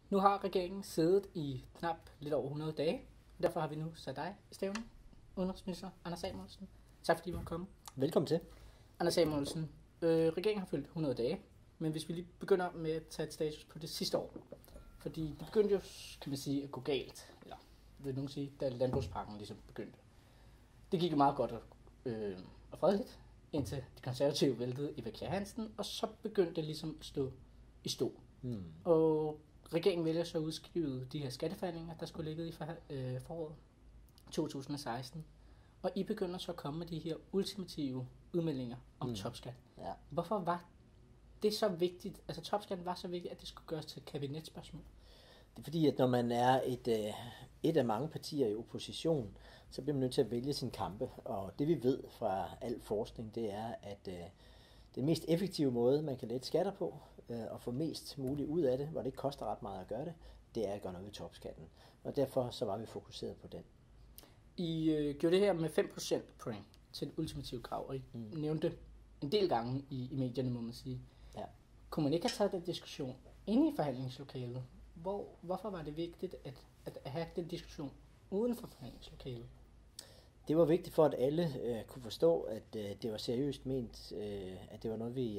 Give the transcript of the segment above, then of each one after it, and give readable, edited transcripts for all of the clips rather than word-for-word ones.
Nu har regeringen siddet i knap lidt over 100 dage. Derfor har vi nu sat dig i stævne, udenrigsminister Anders Samuelsen. Tak fordi du måtte komme. Velkommen til. Anders Samuelsen, regeringen har fyldt 100 dage, men hvis vi lige begynder med at tage et status på det sidste år. Fordi det begyndte jo, kan man sige, at gå galt, eller vil nogen sige, da landbrugspakken ligesom begyndte. Det gik jo meget godt og fredeligt, indtil de konservative væltede Eva Kjær Hansen, og så begyndte det ligesom at stå i stå. Og regeringen vælger så at udskrive de her skatteforhandlinger, der skulle ligge i foråret 2016. Og I begynder så at komme med de her ultimative udmeldinger om topskat. Ja. Hvorfor var det så vigtigt, altså topskatten var så vigtigt, at det skulle gøres til et kabinetsspørgsmål? Det er fordi, at når man er et af mange partier i opposition, så bliver man nødt til at vælge sin kampe. Og det vi ved fra al forskning, det er, at den mest effektive måde, man kan lette skatter på, og få mest muligt ud af det, hvor det ikke koster ret meget at gøre det, det er at gøre noget ved topskatten. Og derfor så var vi fokuseret på den. I gjorde det her med 5% point til et ultimativt krav, og I nævnte en del gange i medierne, må man sige. Ja. Kunne man ikke have taget den diskussion inde i forhandlingslokalet? Hvorfor var det vigtigt at have den diskussion uden for forhandlingslokalet? Det var vigtigt for, at alle kunne forstå, at det var seriøst ment, at det var noget, vi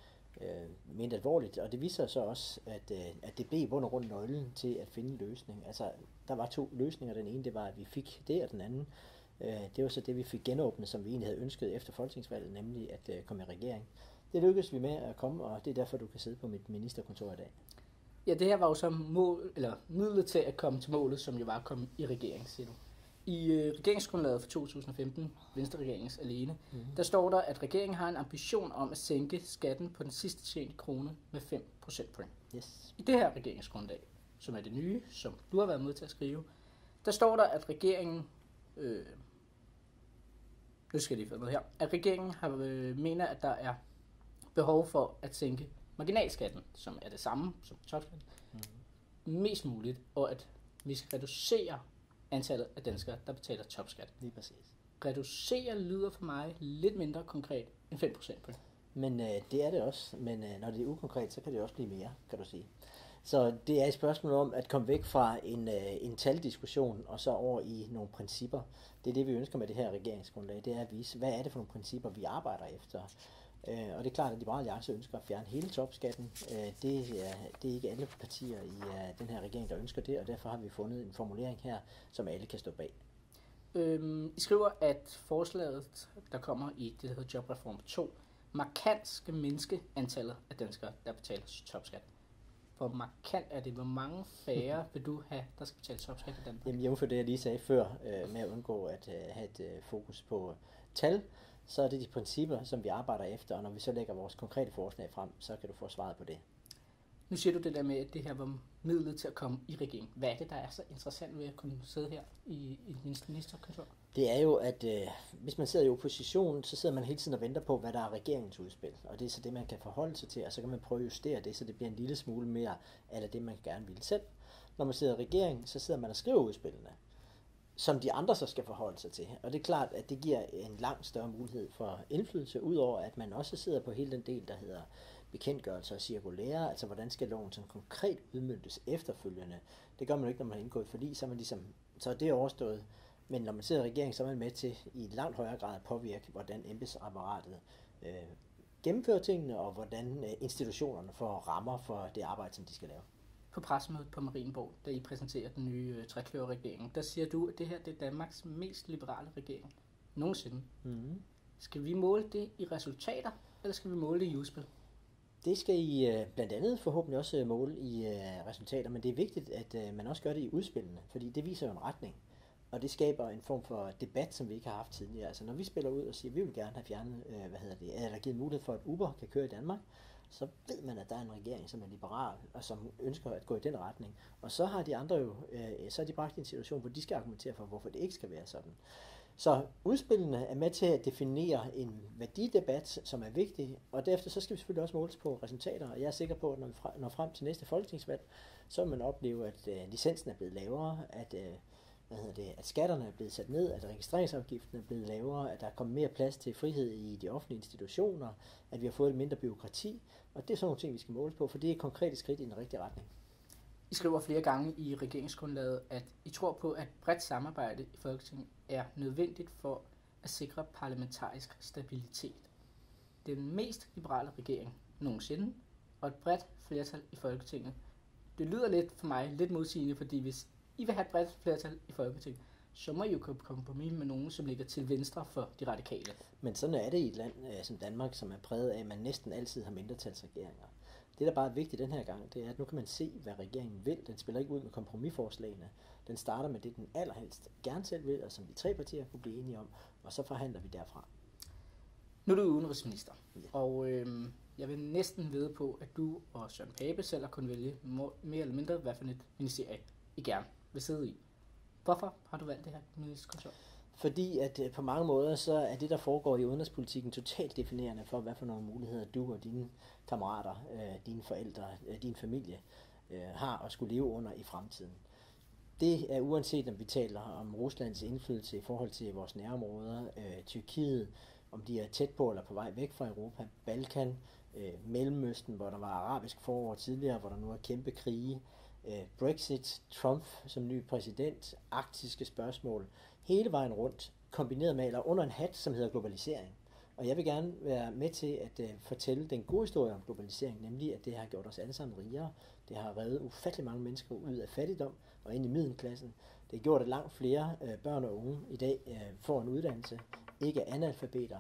mente alvorligt. Og det viser så også, at det blev i bund og grund nøglen til at finde en løsning. Altså, der var 2 løsninger. Den ene, det var, at vi fik det, og den anden, det var så det, vi fik genåbnet, som vi egentlig havde ønsket efter folketingsvalget, nemlig at komme i regering. Det lykkedes vi med at komme, og det er derfor, du kan sidde på mit ministerkontor i dag. Ja, det her var jo så midlet til at komme til målet, som jo var at komme i regering, siger du. I regeringsgrundlaget for 2015, Venstre-regeringens alene, der står der, at regeringen har en ambition om at sænke skatten på den sidste tjente krone med 5 procentpoint. Yes. I det her regeringsgrundlag, som er det nye, som du har været med til at skrive, der står der, at regeringen, nu skal jeg lige finde noget her, at regeringen mener, at der er behov for at sænke marginalskatten, som er det samme som topskatten, mest muligt, og at vi skal reducere antallet af danskere, der betaler topskat. Lige præcis. Reducere lyder for mig lidt mindre konkret end 5%. Men det er det også. Men når det er ukonkret, så kan det også blive mere, kan du sige. Så det er et spørgsmål om at komme væk fra en taldiskussion og så over i nogle principper. Det er det, vi ønsker med det her regeringsgrundlag. Det er at vise, hvad er det for nogle principper, vi arbejder efter. Og det er klart, at Liberal Alliance ønsker at fjerne hele topskatten. Det er ikke alle partier i den her regering, der ønsker det, og derfor har vi fundet en formulering her, som alle kan stå bag. I skriver, at forslaget, der kommer i det, der hedder Jobreform 2, markant skal mindske antallet af danskere, der betaler topskat. Hvor markant er det? Hvor mange færre vil du have, der skal betale topskat i Danmark? Jamen, jævnfør det, jeg lige sagde før, med at undgå at have et fokus på tal, så er det de principper, som vi arbejder efter, og når vi så lægger vores konkrete forslag frem, så kan du få svaret på det. Nu siger du det der med, at det her var midlet til at komme i regering. Hvad er det, der er så interessant ved at kunne sidde her i et ministerkontor? Det er jo, at hvis man sidder i opposition, så sidder man hele tiden og venter på, hvad der er regeringens udspil. Og det er så det, man kan forholde sig til, og så kan man prøve at justere det, så det bliver en lille smule mere af det, man gerne vil selv. Når man sidder i regering, så sidder man og skriver udspillene, som de andre så skal forholde sig til. Og det er klart, at det giver en langt større mulighed for indflydelse, udover at man også sidder på hele den del, der hedder bekendtgørelser og cirkulære, altså hvordan skal loven sådan konkret udmøntes efterfølgende. Det gør man jo ikke, når man har indgået forlig, så er man ligesom, så er det overstået. Men når man sidder i regering, så er man med til i langt højere grad at påvirke, hvordan embedsapparatet gennemfører tingene, og hvordan institutionerne får rammer for det arbejde, som de skal lave. På pressemødet på Marienborg, da I præsenterer den nye trekløverregering, der siger du, at det her det er Danmarks mest liberale regering nogensinde. Skal vi måle det i resultater, eller skal vi måle det i udspil? Det skal I blandt andet forhåbentlig også måle i resultater, men det er vigtigt, at man også gør det i udspillene, fordi det viser jo en retning. Og det skaber en form for debat, som vi ikke har haft tidligere. Altså når vi spiller ud og siger, at vi vil gerne have fjernet, eller givet mulighed for, at Uber kan køre i Danmark, så ved man, at der er en regering, som er liberal, og som ønsker at gå i den retning. Og så har de andre jo, så er de bragt i en situation, hvor de skal argumentere for, hvorfor det ikke skal være sådan. Så udspillene er med til at definere en værdidebat, som er vigtig, og derefter så skal vi selvfølgelig også måles på resultater. Og jeg er sikker på, at når vi når frem til næste folketingsvalg, så vil man opleve, at licensen er blevet lavere, at at skatterne er blevet sat ned, at registreringsafgiften er blevet lavere, at der er kommet mere plads til frihed i de offentlige institutioner, at vi har fået et mindre byråkrati, og det er sådan nogle ting, vi skal måles på, for det er konkrete skridt i den rigtige retning. I skriver flere gange i regeringsgrundlaget, at I tror på, at bredt samarbejde i Folketinget er nødvendigt for at sikre parlamentarisk stabilitet. Den mest liberale regering nogensinde, og et bredt flertal i Folketinget. Det lyder lidt for mig lidt modsigende, fordi hvis I vil have et bredt flertal i Folketinget, så må I jo komme på kompromis med nogen, som ligger til venstre for de radikale. Men sådan er det i et land som Danmark, som er præget af, at man næsten altid har mindretalsregeringer. Det, der bare er vigtigt den her gang, det er, at nu kan man se, hvad regeringen vil. Den spiller ikke ud med kompromisforslagene. Den starter med det, den allerhelst gerne selv vil, og som de 3 partier kunne blive enige om, og så forhandler vi derfra. Nu er du udenrigsminister, og jeg vil næsten vide på, at du og Søren Pape selv har kunnet vælge mere eller mindre, hvad for et ministerie I gerne vil sidde i. Hvorfor har du valgt det her ministerkontor? Fordi at på mange måder, så er det, der foregår i udenrigspolitikken, totalt definerende for, hvad for nogle muligheder du og dine kammerater, dine forældre, din familie har at skulle leve under i fremtiden. Det er uanset, om vi taler om Ruslands indflydelse i forhold til vores nærområder, Tyrkiet, om de er tæt på eller på vej væk fra Europa, Balkan, Mellemøsten, hvor der var arabisk forår tidligere, hvor der nu er kæmpe krige, Brexit, Trump som ny præsident, arktiske spørgsmål, hele vejen rundt, kombineret med eller under en hat, som hedder globalisering. Og jeg vil gerne være med til at fortælle den gode historie om globalisering, nemlig at det har gjort os alle sammen rigere. Det har reddet ufattelig mange mennesker ud af fattigdom og ind i middelklassen. Det har gjort, at langt flere børn og unge i dag får en uddannelse, ikke er analfabeter.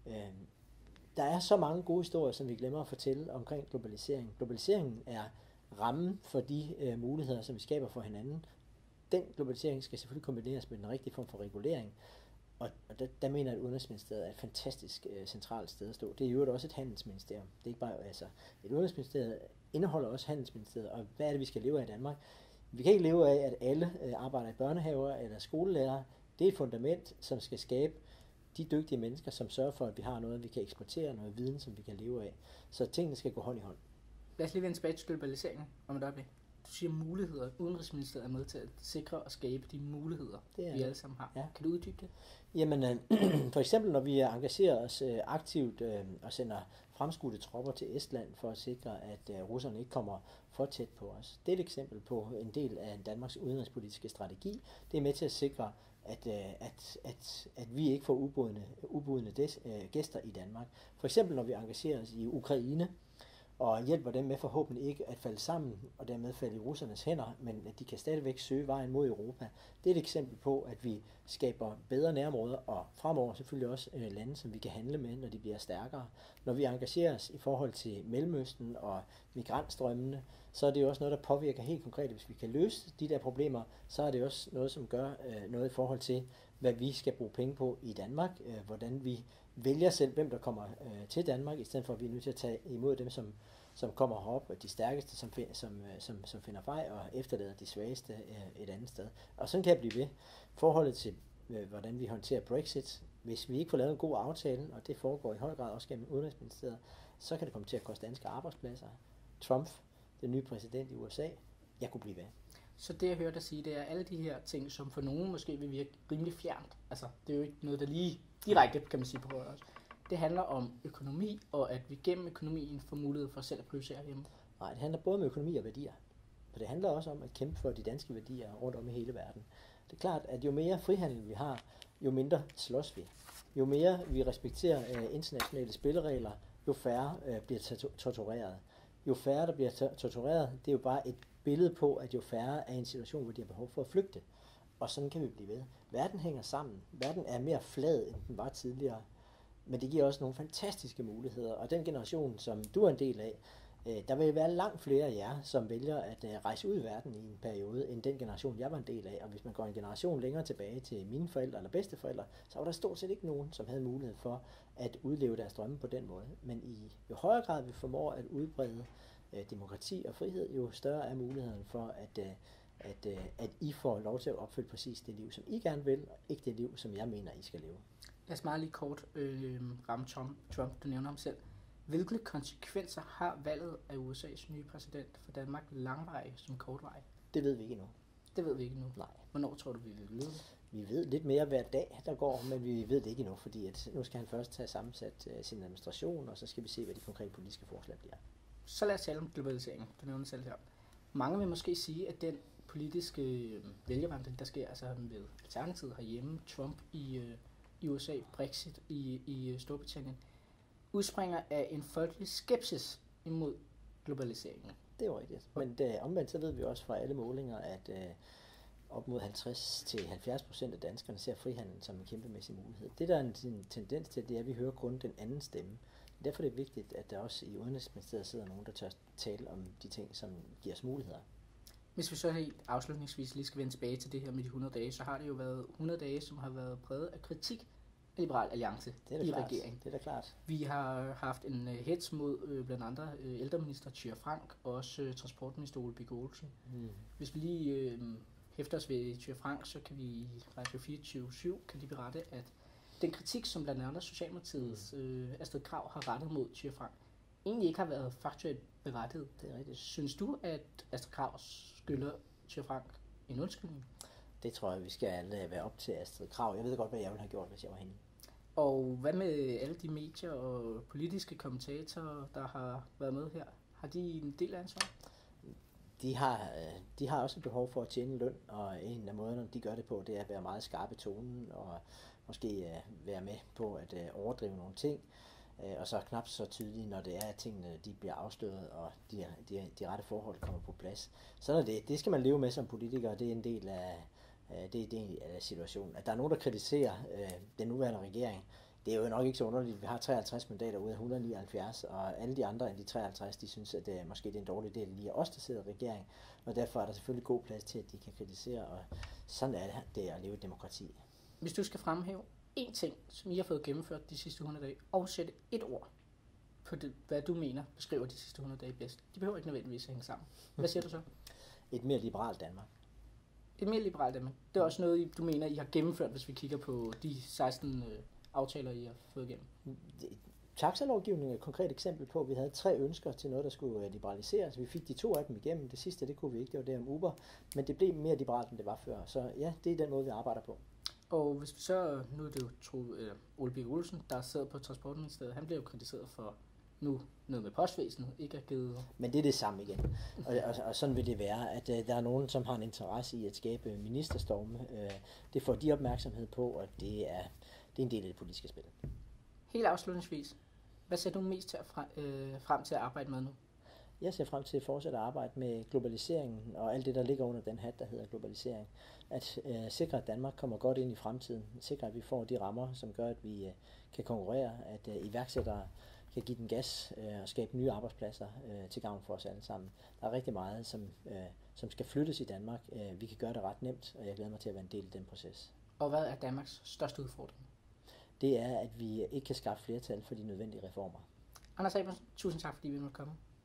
Der er så mange gode historier, som vi glemmer at fortælle omkring globalisering. Globaliseringen er rammen for de muligheder, som vi skaber for hinanden. Den globalisering skal selvfølgelig kombineres med den rigtige form for regulering. Og der mener jeg, at Udenrigsministeriet er et fantastisk centralt sted at stå. Det er jo også et handelsministerium. Det er ikke bare, altså, et Udenrigsministeriet indeholder også handelsministeriet. Og hvad er det, vi skal leve af i Danmark? Vi kan ikke leve af, at alle arbejder i børnehaver eller skolelærer. Det er et fundament, som skal skabe de dygtige mennesker, som sørger for, at vi har noget, vi kan eksportere, noget viden, som vi kan leve af. Så tingene skal gå hånd i hånd. Lad os lige vende tilbage til globaliseringen om et øjeblik. Du siger muligheder. Udenrigsministeriet er med til at sikre og skabe de muligheder, vi alle sammen har. Ja. Kan du uddybe det? Jamen, for eksempel når vi engagerer os aktivt og sender fremskudte tropper til Estland for at sikre, at russerne ikke kommer for tæt på os. Det er et eksempel på en del af Danmarks udenrigspolitiske strategi. Det er med til at sikre, at vi ikke får ubudne gæster i Danmark. For eksempel når vi engagerer os i Ukraine, og hjælper dem med forhåbentlig ikke at falde sammen, og dermed falde i russernes hænder, men at de kan stadigvæk søge vejen mod Europa. Det er et eksempel på, at vi skaber bedre nærområder, og fremover selvfølgelig også lande, som vi kan handle med, når de bliver stærkere. Når vi engagerer os i forhold til Mellemøsten og migrantstrømmene, så er det jo også noget, der påvirker helt konkret. Hvis vi kan løse de der problemer, så er det også noget, som gør noget i forhold til, hvad vi skal bruge penge på i Danmark, hvordan vi vælger selv, hvem der kommer til Danmark, i stedet for at vi er nødt til at tage imod dem, som kommer herop, og de stærkeste, som finder vej og efterlader de svageste et andet sted. Og sådan kan jeg blive ved. Forholdet til, hvordan vi håndterer Brexit, hvis vi ikke får lavet en god aftale, og det foregår i høj grad også gennem Udenrigsministeriet, så kan det komme til at koste danske arbejdspladser. Trump, den nye præsident i USA, jeg kunne blive ved. Så det jeg hørte dig sige, det er alle de her ting, som for nogen måske vil virke rimelig fjernt. Altså, det er jo ikke noget, der lige direkte, kan man sige, på os. Det handler om økonomi, og at vi gennem økonomien får mulighed for selv at prioritere hjemme. Nej, det handler både om økonomi og værdier. Og det handler også om at kæmpe for de danske værdier rundt om i hele verden. Det er klart, at jo mere frihandel vi har, jo mindre slås vi. Jo mere vi respekterer internationale spilleregler, jo færre bliver tortureret. Jo færre, der bliver tortureret, det er jo bare et billede på, at jo færre er i en situation, hvor de har behov for at flygte. Og sådan kan vi blive ved. Verden hænger sammen. Verden er mere flad, end den var tidligere. Men det giver også nogle fantastiske muligheder. Og den generation, som du er en del af, der vil være langt flere af jer, som vælger at rejse ud i verden i en periode, end den generation, jeg var en del af. Og hvis man går en generation længere tilbage til mine forældre eller bedsteforældre, så var der stort set ikke nogen, som havde mulighed for at udleve deres drømme på den måde. Men i jo højere grad vi formår at udbrede demokrati og frihed, jo større er muligheden for, at I får lov til at opfylde præcis det liv, som I gerne vil, og ikke det liv, som jeg mener, I skal leve. Lad os meget lige kort ramme Trump, du nævner ham selv. Hvilke konsekvenser har valget af USA's nye præsident for Danmark langvej som kortvej? Det ved vi ikke endnu. Det ved vi ikke endnu? Nej. Hvornår tror du, vi vil vide det? Vi ved lidt mere hver dag, der går, men vi ved det ikke endnu, fordi at nu skal han først have sammensat sin administration, og så skal vi se, hvad de konkrete politiske forslag bliver. Så lad os tale om globaliseringen. Du nævner selv her. Mange vil måske sige, at den politiske vælgervandring, der sker altså med Alternativet herhjemme, Trump i USA, Brexit i Storbritannien, udspringer af en folkelig skepsis imod globaliseringen. Det er jo rigtigt. Men omvendt så ved vi også fra alle målinger, at op mod 50-70% af danskerne ser frihandel som en kæmpemæssig mulighed. Det der er en tendens til, det er, at vi hører kun den anden stemme. Derfor er det vigtigt, at der også i Udenrigsministeriet sidder nogen, der tør tale om de ting, som giver os muligheder. Hvis vi så helt afslutningsvis lige skal vende tilbage til det her med de 100 dage, så har det jo været 100 dage, som har været præget af kritik af Liberal Alliance i regeringen. Det er da klart. Vi har haft en hets mod blandt andre ældreminister Thyra Frank og også transportminister Ole Birk Olesen. Hvis vi lige hæfter os ved Thyra Frank, så kan vi i Radio 24/7 kan de berette, at den kritik, som blandt andet Socialdemokratiets Astrid Krag har rettet mod Thyra Frank, egentlig ikke har været faktuelt berettiget. Det er rigtigt. Synes du, at Astrid Krag skylder Thyra Frank en undskyldning? Det tror jeg, vi skal alle være op til Astrid Krag. Jeg ved godt, hvad jeg ville have gjort, hvis jeg var hende. Og hvad med alle de medier og politiske kommentatorer, der har været med her? Har de en del af ansvar? De har også et behov for at tjene løn, og en af måderne, de gør det på, det er at være meget skarpe i tonen, og måske være med på at overdrive nogle ting, og så knap så tydeligt, når det er, at tingene de bliver afsløret, og de rette forhold kommer på plads. Sådan er det. Det skal man leve med som politiker, og det er en del af situationen. At der er nogen, der kritiserer den nuværende regering, det er jo nok ikke så underligt. Vi har 53 mandater ud af 179, og alle de andre end de 53, de synes, at måske det er en dårlig del lige af os, der sidder i regering, og derfor er der selvfølgelig god plads til, at de kan kritisere, og sådan er det at leve i demokrati. Hvis du skal fremhæve én ting, som I har fået gennemført de sidste 100 dage, og sætte et ord på det, hvad du mener beskriver de sidste 100 dage bedst. De behøver ikke nødvendigvis at hænge sammen. Hvad siger du så? Et mere liberalt Danmark. Et mere liberalt Danmark. Det er også noget, du mener, I har gennemført, hvis vi kigger på de 16 aftaler, I har fået igennem. Taxalovgivningen er et konkret eksempel på, at vi havde 3 ønsker til noget, der skulle liberaliseres. Vi fik de 2 af dem igennem. Det sidste, det kunne vi ikke. Det var det om Uber. Men det blev mere liberalt, end det var før. Så ja, det er den måde, vi arbejder på. Og hvis vi så, nu er det jo Ole Birk Olesen, der sidder på Transportministeriet, han bliver jo kritiseret for nu noget med postvæsenet, ikke at give... Men det er det samme igen. Og sådan vil det være, at der er nogen, som har en interesse i at skabe ministerstorme. Det får de opmærksomhed på, og det er en del af det politiske spil. Helt afslutningsvis, hvad ser du mest frem til at arbejde med nu? Jeg ser frem til at fortsætte at arbejde med globaliseringen og alt det, der ligger under den hat, der hedder globalisering. At sikre, at Danmark kommer godt ind i fremtiden. Sikre, at vi får de rammer, som gør, at vi kan konkurrere. At iværksættere kan give den gas og skabe nye arbejdspladser til gavn for os alle sammen. Der er rigtig meget, som skal flyttes i Danmark. Vi kan gøre det ret nemt, og jeg glæder mig til at være en del af den proces. Og hvad er Danmarks største udfordring? Det er, at vi ikke kan skaffe flertal for de nødvendige reformer. Anders Samuelsen, tusind tak, fordi vi måtte komme.